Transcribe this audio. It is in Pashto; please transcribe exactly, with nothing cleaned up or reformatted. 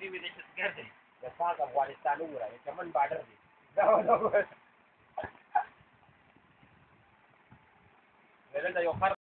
دې وي دې څه دی د پاک افغانستان وګوره د چمن بارډر دی دا دا دلته یو خر